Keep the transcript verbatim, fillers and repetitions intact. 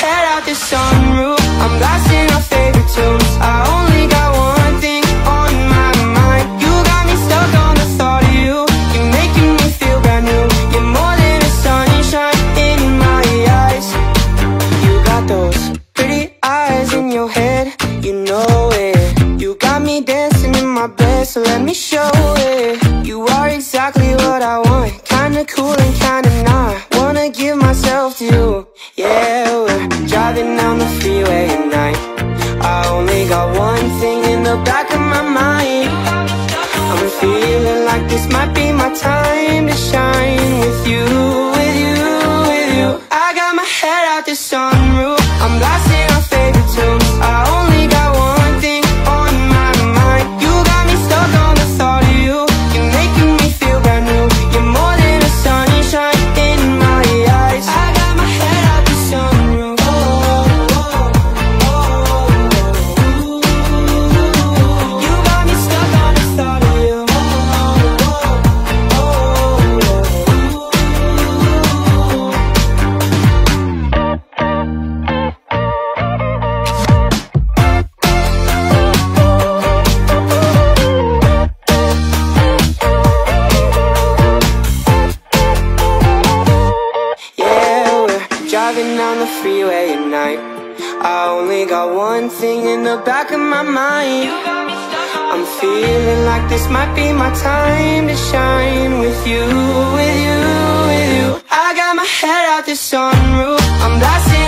head out the sunroof. I'm blasting our favorite tunes. I only got one thing on my mind. You got me stuck on the thought of you. You're making me feel brand new. You're more than a sunshine in my eyes. You got those pretty eyes in your head, you know it. You got me dancing in my bed, so let me show it. You are exactly what I want, kinda cool and kinda not. Wanna give myself to you. Yeah, we're driving down the freeway at night. I only got one thing in the back of my mind. I'm feeling like this might be my time to shine. With you, with you, with you. I got my head out the sunroof. I'm blasting our favorite tunes. I only got one thing on my mind. You got me stuck on the thought of you. You're making me feel brand new. You're more than a sunshine in my eyes. I got my head out the sunroof. Oh, oh, oh, oh. You got me stuck on the thought of you. Oh, oh, oh, oh. Yeah, we're driving down the freeway at night. I only got one thing in the back of my mind. I'm feeling like this might be my time to shine. With you, with you, with you. I got my head out the sunroof. I'm blasting